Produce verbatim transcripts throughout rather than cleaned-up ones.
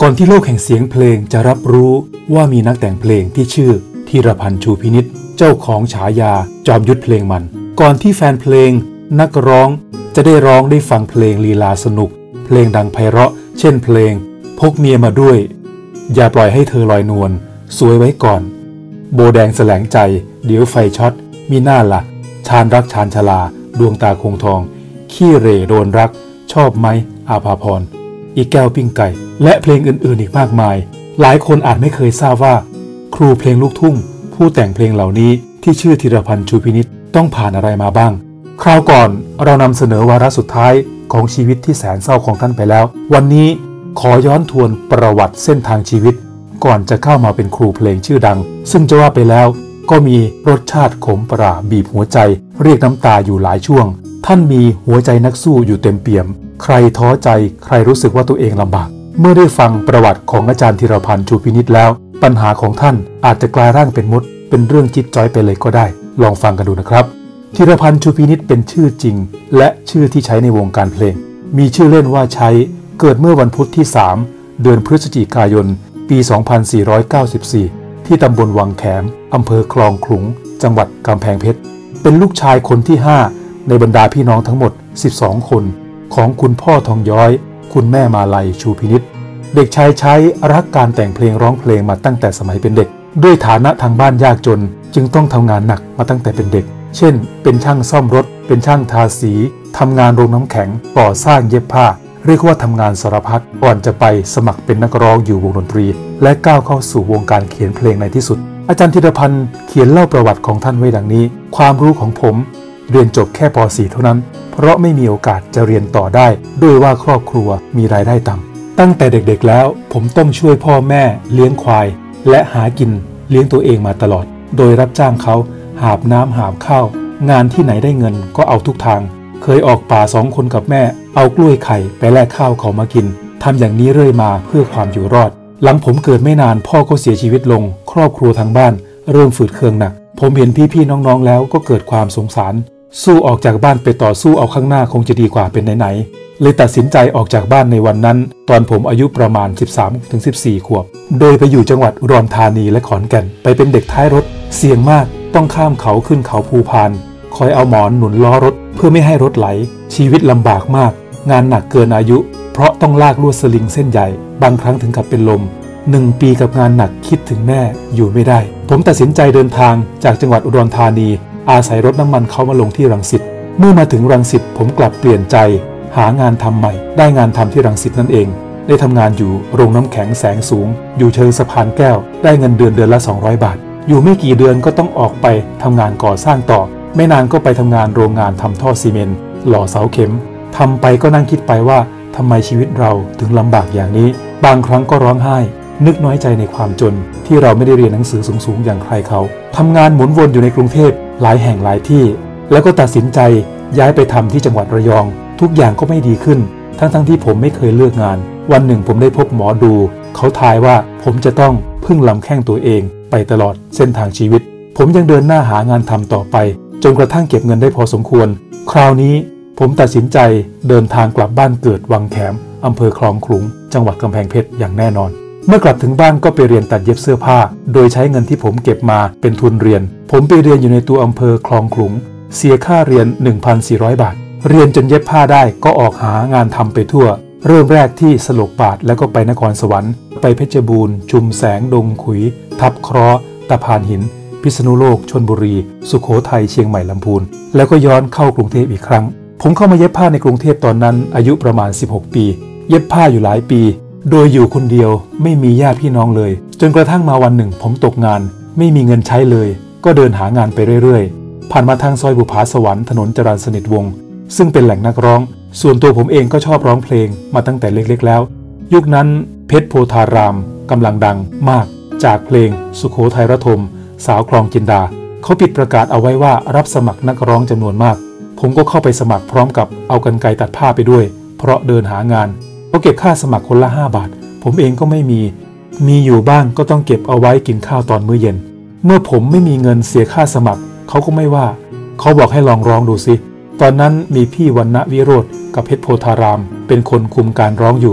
ก่อนที่โลกแห่งเสียงเพลงจะรับรู้ว่ามีนักแต่งเพลงที่ชื่อธีรพันธ์ชูพินิจเจ้าของฉายาจอมยุทธเพลงมันก่อนที่แฟนเพลงนักร้องจะได้ร้องได้ฟังเพลงลีลาสนุกเพลงดังไพเราะเช่นเพลงพกเมียมาด้วยอย่าปล่อยให้เธอลอยนวลสวยไว้ก่อนโบแดงแสลงใจเดี๋ยวไฟช็อตมีหน้าละชาญรักชาญชลาดวงตาคงทองขี้เหร่โดนรักชอบไหมอาภาพรอีกแก้วปิ้งไก่และเพลงอื่นๆอีกมากมายหลายคนอาจไม่เคยทราบว่าครูเพลงลูกทุ่งผู้แต่งเพลงเหล่านี้ที่ชื่อธีรพันธ์ชูพินิจต้องผ่านอะไรมาบ้างคราวก่อนเรานำเสนอวาระสุดท้ายของชีวิตที่แสนเศร้าของท่านไปแล้ววันนี้ขอย้อนทวนประวัติเส้นทางชีวิตก่อนจะเข้ามาเป็นครูเพลงชื่อดังซึ่งจะว่าไปแล้วก็มีรสชาติขมปราบีบหัวใจเรียกน้ำตาอยู่หลายช่วงท่านมีหัวใจนักสู้อยู่เต็มเปี่ยมใครท้อใจใครรู้สึกว่าตัวเองลำบากเมื่อได้ฟังประวัติของอาจารย์ธีรพันธ์ชูพินิจแล้วปัญหาของท่านอาจจะกลายร่างเป็นมดเป็นเรื่องจิ๊บจ้อยไปเลยก็ได้ลองฟังกันดูนะครับธีรพันธ์ชูพินิจเป็นชื่อจริงและชื่อที่ใช้ในวงการเพลงมีชื่อเล่นว่าใช้เกิดเมื่อวันพุธที่สามเดือนพฤศจิกายนปีสองพันสี่ร้อยเก้าสิบสี่ที่ตำบลวังแขมอำเภอคลองขลุงจังหวัดกำแพงเพชรเป็นลูกชายคนที่ห้าในบรรดาพี่น้องทั้งหมดสิบสองคนของคุณพ่อทองย้อยคุณแม่มาลัยชูพินิจเด็กชายใช้รักการแต่งเพลงร้องเพลงมาตั้งแต่สมัยเป็นเด็กด้วยฐานะทางบ้านยากจนจึงต้องทำงานหนักมาตั้งแต่เป็นเด็กเช่นเป็นช่างซ่อมรถเป็นช่างทาสีทำงานโรงน้ำแข็งก่อสร้างเย็บผ้าเรียกว่าทำงานสารพัดก่อนจะไปสมัครเป็นนักร้องอยู่วงดนตรีและก้าวเข้าสู่วงการเขียนเพลงในที่สุดอาจารย์ธีรพันธ์เขียนเล่าประวัติของท่านไว้ดังนี้ความรู้ของผมเรียนจบแค่ป .สี่ เท่านั้นเพราะไม่มีโอกาสจะเรียนต่อได้ด้วยว่าครอบครัวมีรายได้ต่ำตั้งแต่เด็กๆแล้วผมต้องช่วยพ่อแม่เลี้ยงควายและหากินเลี้ยงตัวเองมาตลอดโดยรับจ้างเขาหาบน้ำหาบข้าวงานที่ไหนได้เงินก็เอาทุกทางเคยออกป่าสองคนกับแม่เอากล้วยไข่ไปแลกข้าวเขามากินทำอย่างนี้เรื่อยมาเพื่อความอยู่รอดหลังผมเกิดไม่นานพ่อก็เสียชีวิตลงครอบครัวทางบ้านเริ่มฝืดเคืองหนักผมเห็นพี่ๆน้องๆแล้วก็เกิดความสงสารสู้ออกจากบ้านไปต่อสู้เอาข้างหน้าคงจะดีกว่าเป็นไหนๆเลยตัดสินใจออกจากบ้านในวันนั้นตอนผมอายุประมาณ สิบสามถึงสิบสี่ ขวบโดยไปอยู่จังหวัดอุดรธานีและขอนแก่นไปเป็นเด็กท้ายรถเสี่ยงมากต้องข้ามเขาขึ้นเขาภูพานคอยเอาหมอนหนุนล้อรถเพื่อไม่ให้รถไหลชีวิตลำบากมากงานหนักเกินอายุเพราะต้องลากลวดสลิงเส้นใหญ่บางครั้งถึงกับเป็นลมหนึ่งปีกับงานหนักคิดถึงแม่อยู่ไม่ได้ผมตัดสินใจเดินทางจากจังหวัดอุดรธานีอาศัยรถน้ำมันเข้ามาลงที่รังสิตเมื่อมาถึงรังสิตผมกลับเปลี่ยนใจหางานทำใหม่ได้งานทำที่รังสิตนั่นเองได้ทำงานอยู่โรงน้ำแข็งแสงสูงอยู่เชิงสะพานแก้วได้เงินเดือนเดือนละสองร้อยบาทอยู่ไม่กี่เดือนก็ต้องออกไปทำงานก่อสร้างต่อไม่นานก็ไปทำงานโรงงานทำท่อซีเมนต์หล่อเสาเข็มทำไปก็นั่งคิดไปว่าทำไมชีวิตเราถึงลำบากอย่างนี้บางครั้งก็ร้องไห้นึกน้อยใจในความจนที่เราไม่ได้เรียนหนังสือสูงๆอย่างใครเขาทำงานหมุนวนอยู่ในกรุงเทพหลายแห่งหลายที่แล้วก็ตัดสินใจย้ายไปทำที่จังหวัดระยองทุกอย่างก็ไม่ดีขึ้นทั้งๆที่ผมไม่เคยเลือกงานวันหนึ่งผมได้พบหมอดูเขาทายว่าผมจะต้องพึ่งลำแข้งตัวเองไปตลอดเส้นทางชีวิตผมยังเดินหน้าหางานทำต่อไปจนกระทั่งเก็บเงินได้พอสมควรคราวนี้ผมตัดสินใจเดินทางกลับบ้านเกิดวังแขมอำเภอคลองขลุงจังหวัดกำแพงเพชรอย่างแน่นอนเมื่อกลับถึงบ้านก็ไปเรียนตัดเย็บเสื้อผ้าโดยใช้เงินที่ผมเก็บมาเป็นทุนเรียนผมไปเรียนอยู่ในตัวอำเภอคลองขลุงเสียค่าเรียน หนึ่งพันสี่ร้อย บาทเรียนจนเย็บผ้าได้ก็ออกหางานทำไปทั่วเริ่มแรกที่สลกบาทแล้วก็ไปนครสวรรค์ไปเพชรบูรณ์ชุมแสงดงขุยทับเคราะห์ตะพานหินพิษณุโลกชลบุรีสุโขทัยเชียงใหม่ลำพูนแล้วก็ย้อนเข้ากรุงเทพอีกครั้งผมเข้ามาเย็บผ้าในกรุงเทพตอนนั้นอายุประมาณสิบหกปีเย็บผ้าอยู่หลายปีโดยอยู่คนเดียวไม่มีญาติพี่น้องเลยจนกระทั่งมาวันหนึ่งผมตกงานไม่มีเงินใช้เลยก็เดินหางานไปเรื่อยๆผ่านมาทางซอยบุภาสวรรค์ถนนจรัญสนิทวงศ์ซึ่งเป็นแหล่งนักร้องส่วนตัวผมเองก็ชอบร้องเพลงมาตั้งแต่เล็กๆแล้วยุคนั้นเพชรโพธารามกำลังดังมากจากเพลงสุโขทัยระทมสาวคลองจินดาเขาปิดประกาศเอาไว้ว่ารับสมัครนักร้องจำนวนมากผมก็เข้าไปสมัครพร้อมกับเอากรรไกรตัดผ้าไปด้วยเพราะเดินหางานเขาเก็บค่าสมัครคนละห้าบาทผมเองก็ไม่มีมีอยู่บ้างก็ต้องเก็บเอาไว้กินข้าวตอนมื้อเย็นเมื่อผมไม่มีเงินเสียค่าสมัครเขาก็ไม่ว่าเขาบอกให้ลองร้องดูสิตอนนั้นมีพี่วรรณวิโรจน์กับเพชรโพธารามเป็นคนคุมการร้องอยู่พ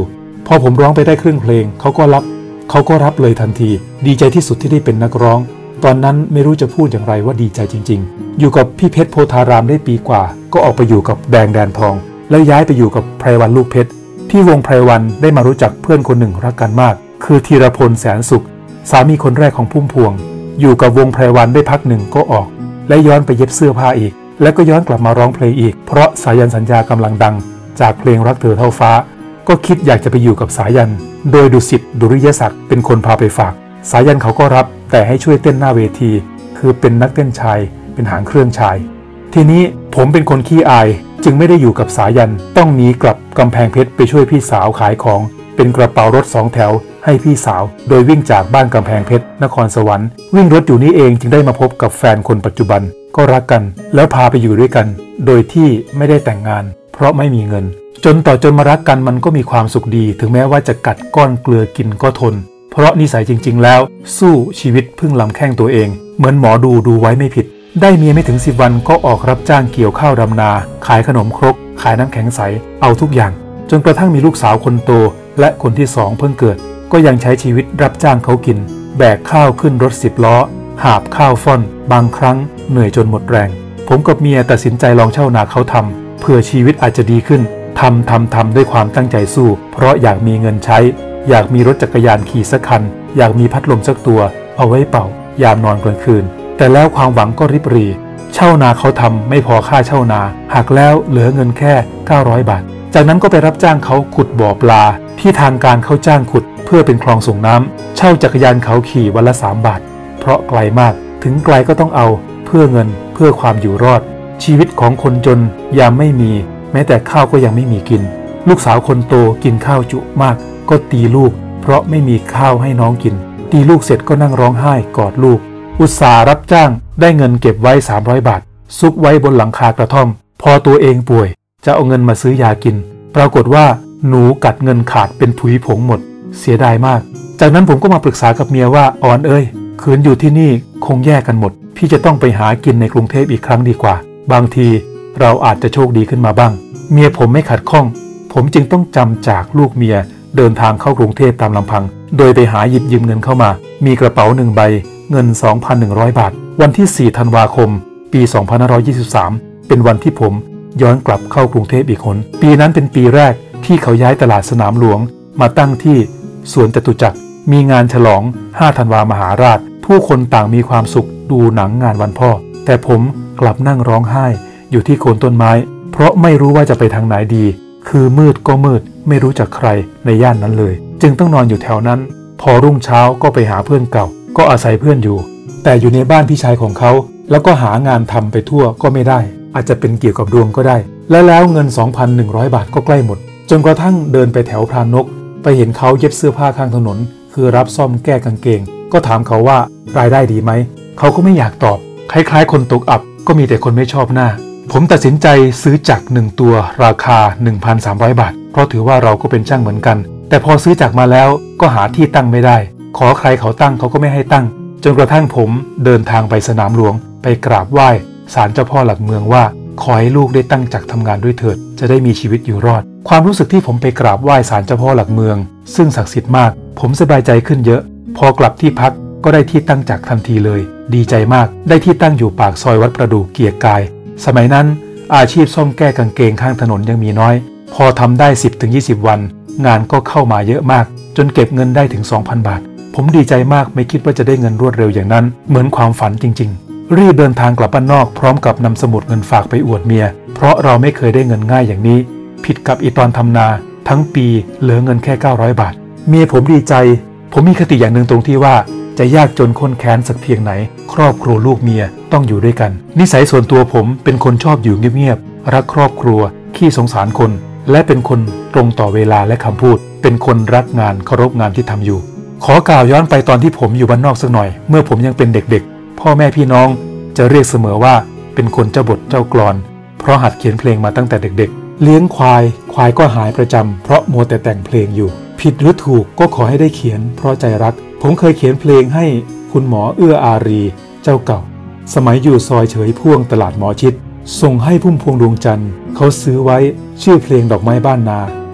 พอผมร้องไปได้ครึ่งเพลงเขาก็รับเขาก็รับเลยทันทีดีใจที่สุดที่ได้เป็นนักร้องตอนนั้นไม่รู้จะพูดอย่างไรว่าดีใจจริงๆอยู่กับพี่เพชรโพธารามได้ปีกว่าก็ออกไปอยู่กับแดงแดนทองแล้วย้ายไปอยู่กับไพรวันลูกเพชรที่วงไพรวันได้มารู้จักเพื่อนคนหนึ่งรักกันมากคือธีรพลแสนสุขสามีคนแรกของพุ่มพวงอยู่กับวงไพรวันได้พักหนึ่งก็ออกและย้อนไปเย็บเสื้อผ้าอีกแล้วก็ย้อนกลับมาร้องเพลงอีกเพราะสายันสัญญากำลังดังจากเพลงรักเธอเท่าฟ้าก็คิดอยากจะไปอยู่กับสายันโดยดุสิตดุริยศักดิ์เป็นคนพาไปฝากสายันเขาก็รับแต่ให้ช่วยเต้นหน้าเวทีคือเป็นนักเต้นชายเป็นหางเครื่องชายทีนี้ผมเป็นคนขี้อายจึงไม่ได้อยู่กับสายันต้องหนีกลับกำแพงเพชรไปช่วยพี่สาวขายของเป็นกระเป๋ารถสองแถวให้พี่สาวโดยวิ่งจากบ้านกำแพงเพชรนครสวรรค์วิ่งรถอยู่นี่เองจึงได้มาพบกับแฟนคนปัจจุบันก็รักกันแล้วพาไปอยู่ด้วยกันโดยที่ไม่ได้แต่งงานเพราะไม่มีเงินจนต่อจนมารักกันมันก็มีความสุขดีถึงแม้ว่าจะกัดก้อนเกลือกินก็ทนเพราะนิสัยจริงๆแล้วสู้ชีวิตพึ่งลำแข้งตัวเองเหมือนหมอดูดูไว้ไม่ผิดได้เมียไม่ถึงสิบวันก็ออกรับจ้างเกี่ยวข้าวดำนาขายขนมครกขายน้ำแข็งใสเอาทุกอย่างจนกระทั่งมีลูกสาวคนโตและคนที่สองเพิ่งเกิดก็ยังใช้ชีวิตรับจ้างเขากินแบกข้าวขึ้นรถสิบล้อหาบข้าวฟ่อนบางครั้งเหนื่อยจนหมดแรงผมกับเมียตัดสินใจลองเช่านาเขาทำเพื่อชีวิตอาจจะดีขึ้นทำทำทำด้วยความตั้งใจสู้เพราะอยากมีเงินใช้อยากมีรถจักรยานขี่สักคันอยากมีพัดลมสักตัวเอาไว้เป่ายามนอนกลางคืนแต่แล้วความหวังก็ริบหรี่เช่านาเขาทำไม่พอค่าเช่านาหักแล้วเหลือเงินแค่เก้าร้อยบาทจากนั้นก็ไปรับจ้างเขาขุดบ่อปลาที่ทางการเขาจ้างขุดเพื่อเป็นคลองส่งน้ำเช่าจักรยานเขาขี่วันละสามบาทเพราะไกลมากถึงไกลก็ต้องเอาเพื่อเงินเพื่อความอยู่รอดชีวิตของคนจนยามไม่มีแม้แต่ข้าวก็ยังไม่มีกินลูกสาวคนโตกินข้าวจุมากก็ตีลูกเพราะไม่มีข้าวให้น้องกินตีลูกเสร็จก็นั่งร้องไห้กอดลูกอุตส่าห์รับจ้างได้เงินเก็บไว้สามร้อยบาทซุกไว้บนหลังคากระท่อมพอตัวเองป่วยจะเอาเงินมาซื้อยากินปรากฏว่าหนูกัดเงินขาดเป็นผุยผงหมดเสียดายมากจากนั้นผมก็มาปรึกษากับเมียว่าอ่อนเอ้ยคืนอยู่ที่นี่คงแยกกันหมดพี่จะต้องไปหากินในกรุงเทพอีกครั้งดีกว่าบางทีเราอาจจะโชคดีขึ้นมาบ้างเมียผมไม่ขัดข้องผมจึงต้องจำจากลูกเมียเดินทางเข้ากรุงเทพตามลำพังโดยไปหาหยิบยืมเงินเข้ามามีกระเป๋าหนึ่งใบเงิน สองพันหนึ่งร้อย บาทวันที่สี่ธันวาคมปีสองพันห้าร้อยยี่สิบสามเป็นวันที่ผมย้อนกลับเข้ากรุงเทพอีกคนปีนั้นเป็นปีแรกที่เขาย้ายตลาดสนามหลวงมาตั้งที่สวนจตุจักรมีงานฉลองห้าธันวามหาราชผู้คนต่างมีความสุขดูหนังงานวันพ่อแต่ผมกลับนั่งร้องไห้อยู่ที่โคนต้นไม้เพราะไม่รู้ว่าจะไปทางไหนดีคือมืดก็มืดไม่รู้จักใครในย่านนั้นเลยจึงต้องนอนอยู่แถวนั้นพอรุ่งเช้าก็ไปหาเพื่อนเก่าก็อาศัยเพื่อนอยู่แต่อยู่ในบ้านพี่ชายของเขาแล้วก็หางานทำไปทั่วก็ไม่ได้อาจจะเป็นเกี่ยวกับดวงก็ได้และแล้วเงิน สองพันหนึ่งร้อย บาทก็ใกล้หมดจนกระทั่งเดินไปแถวพรานกไปเห็นเขาเย็บเสื้อผ้าข้างถนนคือรับซ่อมแก้กางเกงก็ถามเขาว่ารายได้ดีไหมเขาก็ไม่อยากตอบคล้ายๆคนตกอับก็มีแต่คนไม่ชอบหน้าผมตัดสินใจซื้อจักรหนึ่งตัวราคา หนึ่งพันสามร้อย บาทเพราะถือว่าเราก็เป็นช่างเหมือนกันแต่พอซื้อจักรมาแล้วก็หาที่ตั้งไม่ได้ขอใครเขาตั้งเขาก็ไม่ให้ตั้งจนกระทั่งผมเดินทางไปสนามหลวงไปกราบไหว้ศาลเจ้าพ่อหลักเมืองว่าขอให้ลูกได้ตั้งจักรทำงานด้วยเถิดจะได้มีชีวิตอยู่รอดความรู้สึกที่ผมไปกราบไหว้ศาลเจ้าพ่อหลักเมืองซึ่งศักดิ์สิทธิ์มากผมสบายใจขึ้นเยอะพอกลับที่พักก็ได้ที่ตั้งจักรทันทีเลยดีใจมากได้ที่ตั้งอยู่ปากซอยวัดประดู่เกียรติกายสมัยนั้นอาชีพซ่อมแก้กางเกงข้างถนนยังมีน้อยพอทำได้ สิบถึงยี่สิบ วันงานก็เข้ามาเยอะมากจนเก็บเงินได้ถึง สองพัน บาทผมดีใจมากไม่คิดว่าจะได้เงินรวดเร็วอย่างนั้นเหมือนความฝันจริงๆรีบเดินทางกลับบ้านนอกพร้อมกับนำสมุดเงินฝากไปอวดเมียเพราะเราไม่เคยได้เงินง่ายอย่างนี้ผิดกับอีตอนทำนาทั้งปีเหลือเงินแค่เก้าร้อยบาทเมียผมดีใจผมมีคติอย่างหนึ่งตรงที่ว่าจะยากจนข้นแค้นสักเพียงไหนครอบครัวลูกเมียต้องอยู่ด้วยกันนิสัยส่วนตัวผมเป็นคนชอบอยู่เงียบๆรักครอบครัวขี้สงสารคนและเป็นคนตรงต่อเวลาและคำพูดเป็นคนรักงานเคารพงานที่ทำอยู่ขอกล่าวย้อนไปตอนที่ผมอยู่บ้านนอกสักหน่อยเมื่อผมยังเป็นเด็กๆพ่อแม่พี่น้องจะเรียกเสมอว่าเป็นคนเจ้าบทเจ้ากลอนเพราะหัดเขียนเพลงมาตั้งแต่เด็กๆเลี้ยงควายควายก็หายประจำเพราะมัวแต่แต่งเพลงอยู่ผิดหรือถูกก็ขอให้ได้เขียนเพราะใจรักผมเคยเขียนเพลงให้คุณหมอเอื้ออารีเจ้าเก่าสมัยอยู่ซอยเฉยพ่วงตลาดหมอชิดส่งให้พุ่มพวงดวงจันทร์เขาซื้อไว้ชื่อเพลงดอกไม้บ้านนา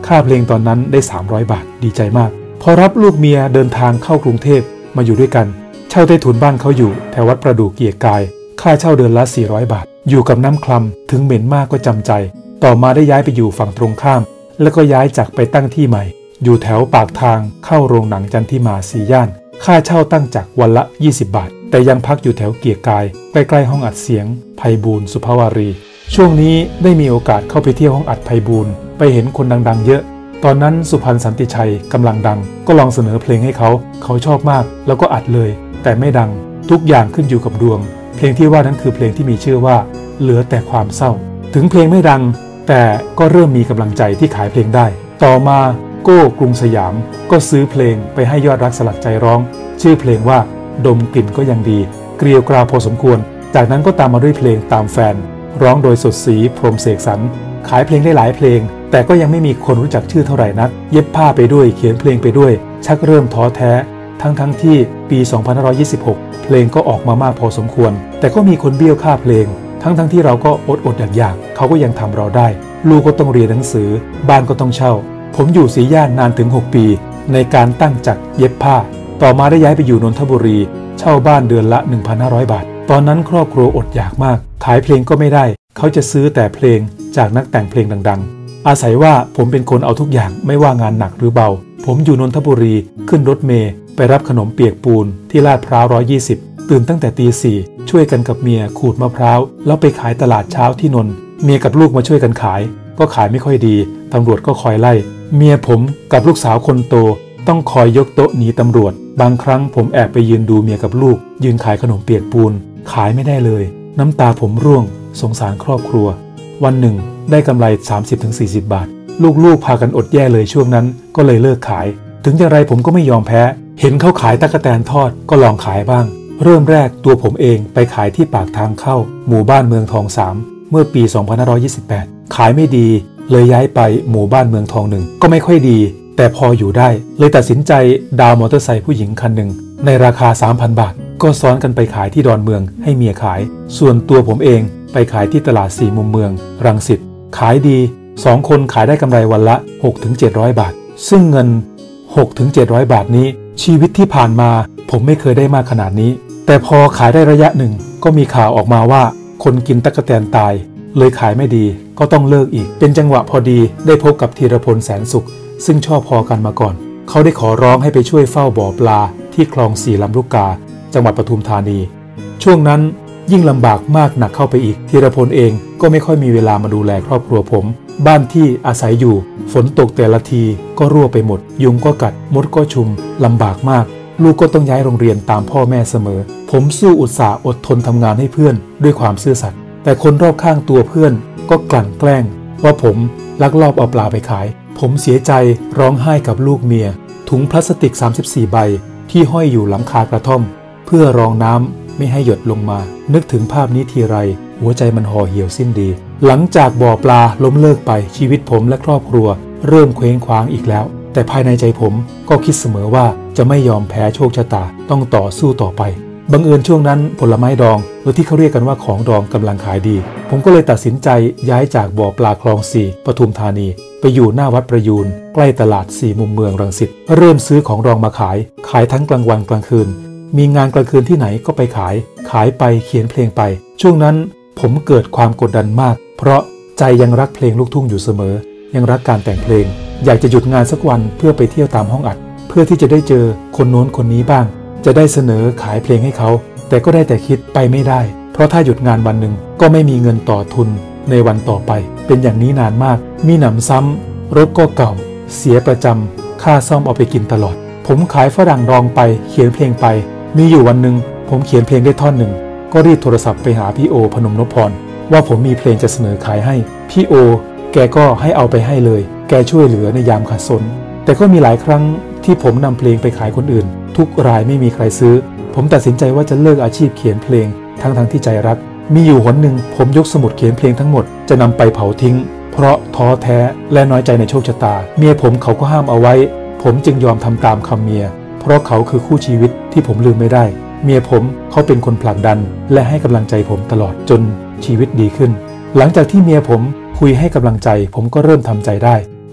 ค่าเพลงตอนนั้นได้สามร้อยบาทดีใจมากพอรับลูกเมียเดินทางเข้ากรุงเทพมาอยู่ด้วยกันเช่าใต้ถุนบ้านเขาอยู่แถววัดประดู่เกียรติกายค่าเช่าเดือนละสี่ร้อยบาทอยู่กับน้ำคลำถึงเหม็นมากก็จำใจต่อมาได้ย้ายไปอยู่ฝั่งตรงข้ามแล้วก็ย้ายจากไปตั้งที่ใหม่อยู่แถวปากทางเข้าโรงหนังจันทิมาสี่ย่านค่าเช่าตั้งจากวันละยี่สิบบาทแต่ยังพักอยู่แถวเกียรติกายใกล้ๆห้องอัดเสียงไพบูลย์สุภวารีช่วงนี้ได้มีโอกาสเข้าไปเที่ยวห้องอัดไพบูลย์ไปเห็นคนดังๆเยอะตอนนั้นสุพรรณสันติชัยกำลังดังก็ลองเสนอเพลงให้เขาเขาชอบมากแล้วก็อัดเลยแต่ไม่ดังทุกอย่างขึ้นอยู่กับดวงเพลงที่ว่านั้นคือเพลงที่มีชื่อว่าเหลือแต่ความเศร้าถึงเพลงไม่ดังแต่ก็เริ่มมีกำลังใจที่ขายเพลงได้ต่อมาโก้กรุงสยามก็ซื้อเพลงไปให้ยอดรักสลักใจร้องชื่อเพลงว่าดมกลิ่นก็ยังดีเกลียวกราวพอสมควรจากนั้นก็ตามมาด้วยเพลงตามแฟนร้องโดยสดศรีพรหมเสกสรรขายเพลงได้หลายเพลงแต่ก็ยังไม่มีคนรู้จักชื่อเท่าไหร่นักเย็บผ้าไปด้วยเขียนเพลงไปด้วยชักเริ่มท้อแท้ทั้งทั้งที่ปีสองพันห้าร้อยยี่สิบหกเพลงก็ออกมามากพอสมควรแต่ก็มีคนเบี้ยวค่าเพลงทั้งทั้งที่เราก็อดอดอยากๆเขาก็ยังทำเราได้ลูกก็ต้องเรียนหนังสือบ้านก็ต้องเช่าผมอยู่สีย่านนานถึงหกปีในการตั้งจักรเย็บผ้าต่อมาได้ย้ายไปอยู่นนทบุรีเช่าบ้านเดือนละ หนึ่งพันห้าร้อย บาทตอนนั้นครอบครัวอดอยากมากขายเพลงก็ไม่ได้เขาจะซื้อแต่เพลงจากนักแต่งเพลงดังๆอาศัยว่าผมเป็นคนเอาทุกอย่างไม่ว่างานหนักหรือเบาผมอยู่นนทบุรีขึ้นรถเมล์ไปรับขนมเปียกปูนที่ลาดพร้าวร้อยยี่สิบตื่นตั้งแต่ตีสี่ช่วยกันกับเมียขูดมะพร้าวแล้วไปขายตลาดเช้าที่นนท์เมียกับลูกมาช่วยกันขายก็ขายไม่ค่อยดีตำรวจก็คอยไล่เมียผมกับลูกสาวคนโตต้องคอยยกโต๊ะหนีตำรวจบางครั้งผมแอบไปยืนดูเมียกับลูกยืนขายขนมเปียกปูนขายไม่ได้เลยน้ำตาผมร่วงสงสารครอบครัววันหนึ่งได้กำไร สามสิบถึงสี่สิบ บาทลูกๆพากันอดแย่เลยช่วงนั้นก็เลยเลิกขายถึงอย่างไรผมก็ไม่ยอมแพ้เห็นเขาขายตั๊กแตนทอดก็ลองขายบ้างเริ่มแรกตัวผมเองไปขายที่ปากทางเข้าหมู่บ้านเมืองทองสามเมื่อปีสองพันห้าร้อยยี่สิบแปดขายไม่ดีเลยย้ายไปหมู่บ้านเมืองทองหนึ่งก็ไม่ค่อยดีแต่พออยู่ได้เลยตัดสินใจดาวมอเตอร์ไซค์ผู้หญิงคันหนึ่งในราคา สามพัน บาทก็ซ้อนกันไปขายที่ดอนเมืองให้เมียขายส่วนตัวผมเองไปขายที่ตลาดสี่มุมเมืองรังสิตขายดีสองคนขายได้กำไรวันละ หกถึงเจ็ดร้อย บาทซึ่งเงิน หกถึงเจ็ดร้อย บาทนี้ชีวิตที่ผ่านมาผมไม่เคยได้มากขนาดนี้แต่พอขายได้ระยะหนึ่งก็มีข่าวออกมาว่าคนกินตั๊กแตนตายเลยขายไม่ดีก็ต้องเลิกอีกเป็นจังหวะพอดีได้พบกับธีรพลแสนสุขซึ่งชอบพอกันมาก่อนเขาได้ขอร้องให้ไปช่วยเฝ้าบ่อปลาที่คลองสี่ลำลูกกาจังหวัดปทุมธานีช่วงนั้นยิ่งลำบากมากหนักเข้าไปอีกธีรพลเองก็ไม่ค่อยมีเวลามาดูแลครอบครัวผมบ้านที่อาศัยอยู่ฝนตกแต่ละทีก็รั่วไปหมดยุงก็กัดมดก็ชุมลำบากมากลูกก็ต้องย้ายโรงเรียนตามพ่อแม่เสมอผมสู้อุตส่าห์อดทนทำงานให้เพื่อนด้วยความซื่อสัตย์แต่คนรอบข้างตัวเพื่อนก็กลั่นแกล้งว่าผมลักลอบเอาปลาไปขายผมเสียใจร้องไห้กับลูกเมียถุงพลาสติกสามสิบสี่ใบที่ห้อยอยู่หลังคากระท่อมเพื่อรองน้ำไม่ให้หยดลงมานึกถึงภาพนี้ทีไรหัวใจมันห่อเหี่ยวสิ้นดีหลังจากบ่อปลาล้มเลิกไปชีวิตผมและครอบครัวเริ่มเคว้งคว้างอีกแล้วแต่ภายในใจผมก็คิดเสมอว่าจะไม่ยอมแพ้โชคชะตาต้องต่อสู้ต่อไปบังเอิญช่วงนั้นผลไม้ดองหรือที่เขาเรียกกันว่าของดองกำลังขายดีผมก็เลยตัดสินใจย้ายจากบ่อปลาคลองสี่ปทุมธานีไปอยู่หน้าวัดประยูนใกล้ตลาดสี่มุมเมืองรังสิตเริ่มซื้อของดองมาขายขายทั้งกลางวันกลางคืนมีงานกลางคืนที่ไหนก็ไปขายขายไปเขียนเพลงไปช่วงนั้นผมเกิดความกดดันมากเพราะใจยังรักเพลงลูกทุ่งอยู่เสมอยังรักการแต่งเพลงอยากจะหยุดงานสักวันเพื่อไปเที่ยวตามห้องอัดเพื่อที่จะได้เจอคนโน้นคนนี้บ้างจะได้เสนอขายเพลงให้เขาแต่ก็ได้แต่คิดไปไม่ได้เพราะถ้าหยุดงานวันหนึ่งก็ไม่มีเงินต่อทุนในวันต่อไปเป็นอย่างนี้นานมากมีหนำซ้ำรถก็เก่าเสียประจำค่าซ่อมเอาไปกินตลอดผมขายฝรั่งดองไปเขียนเพลงไปมีอยู่วันหนึ่งผมเขียนเพลงได้ท่อนหนึ่งก็รีบโทรศัพท์ไปหาพี่โอพนมนพพรว่าผมมีเพลงจะเสนอขายให้พี่โอแกก็ให้เอาไปให้เลยแกช่วยเหลือในยามขัดสนแต่ก็มีหลายครั้งที่ผมนำเพลงไปขายคนอื่นทุกรายไม่มีใครซื้อผมตัดสินใจว่าจะเลิกอาชีพเขียนเพลงทั้งทั้งที่ใจรักมีอยู่หนหนึ่งผมยกสมุดเขียนเพลงทั้งหมดจะนำไปเผาทิ้งเพราะท้อแท้และน้อยใจในโชคชะตาเมียผมเขาก็ห้ามเอาไว้ผมจึงยอมทำตามคำเมียเพราะเขาคือคู่ชีวิตที่ผมลืมไม่ได้เมียผมเขาเป็นคนผลักดันและให้กำลังใจผมตลอดจนชีวิตดีขึ้นหลังจากที่เมียผมคุยให้กำลังใจผมก็เริ่มทำใจได้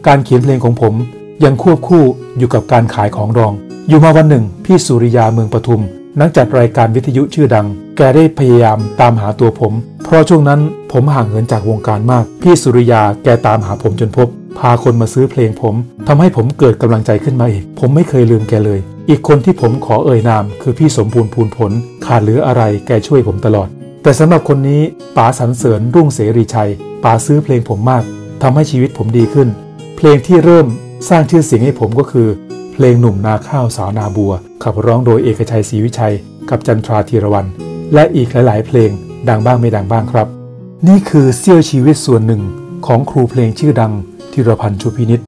การเขียนเพลงของผมยังควบคู่อยู่กับการขายของดองอยู่มาวันหนึ่งพี่สุริยาเมืองปทุมนักจัดรายการวิทยุชื่อดังแกได้พยายามตามหาตัวผมเพราะช่วงนั้นผมห่างเหินจากวงการมากพี่สุริยาแกตามหาผมจนพบพาคนมาซื้อเพลงผมทำให้ผมเกิดกำลังใจขึ้นมาอีกผมไม่เคยลืมแกเลยอีกคนที่ผมขอเอ่ยนามคือพี่สมบูรณ์ภูลผลขาดเหลืออะไรแกช่วยผมตลอดแต่สำหรับคนนี้ป๋าสรรเสริญรุ่งเสรีชัยป๋าซื้อเพลงผมมากทำให้ชีวิตผมดีขึ้นเพลงที่เริ่มสร้างชื่อเสียงให้ผมก็คือเพลงหนุ่มนาข้าวสาวนาบัวขับร้องโดยเอกชัยศรีวิชัยกับจันทราธีรวรรณและอีกหลายๆเพลงดังบ้างไม่ดังบ้างครับนี่คือเสี้ยวชีวิตส่วนหนึ่งของครูเพลงชื่อดังธีรพันธ์ ชูพินิจ